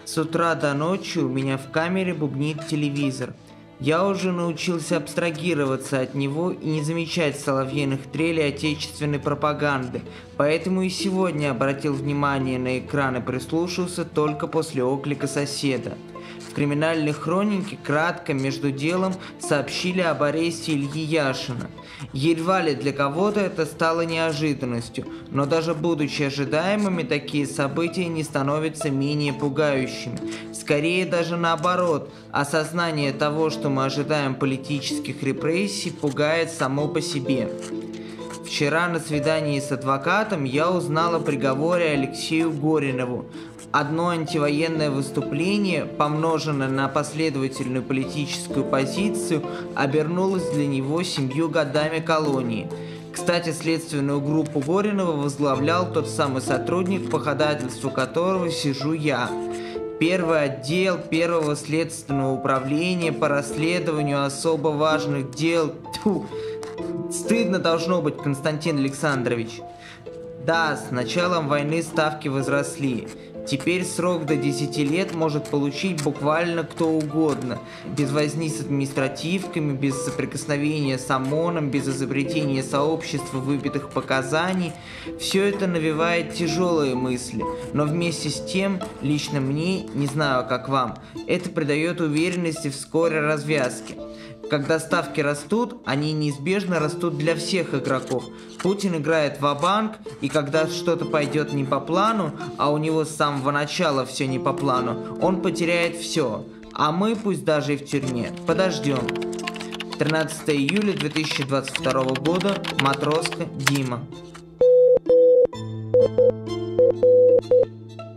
С утра до ночи у меня в камере бубнит телевизор. Я уже научился абстрагироваться от него и не замечать соловьиных трелей отечественной пропаганды, поэтому и сегодня обратил внимание на экран и прислушался только после оклика соседа. В криминальной хронике кратко между делом сообщили об аресте Ильи Яшина. Едва ли для кого-то это стало неожиданностью, но даже будучи ожидаемыми, такие события не становятся менее пугающими. Скорее даже наоборот, осознание того, что мы ожидаем политических репрессий, пугает само по себе. Вчера на свидании с адвокатом я узнал о приговоре Алексею Горинову. Одно антивоенное выступление, помноженное на последовательную политическую позицию, обернулось для него 7 годами колонии. Кстати, следственную группу Горинова возглавлял тот самый сотрудник, по ходатайству которого сижу я. Первый отдел Первого следственного управления по расследованию особо важных дел. Стыдно должно быть, Константин Александрович. Да, с началом войны ставки возросли. Теперь срок до 10 лет может получить буквально кто угодно, без возни с административками, без соприкосновения с ОМОНом, без изобретения сообщества выпитых показаний. Все это навевает тяжелые мысли, но вместе с тем, лично мне, не знаю как вам, это придает уверенности в скорой развязке. Когда ставки растут, они неизбежно растут для всех игроков. Путин играет ва-банк, и когда что-то пойдет не по плану, а у него с самого начала все не по плану, он потеряет все. А мы, пусть даже и в тюрьме, подождем. 13 июля 2022 года. Матроска, Дима.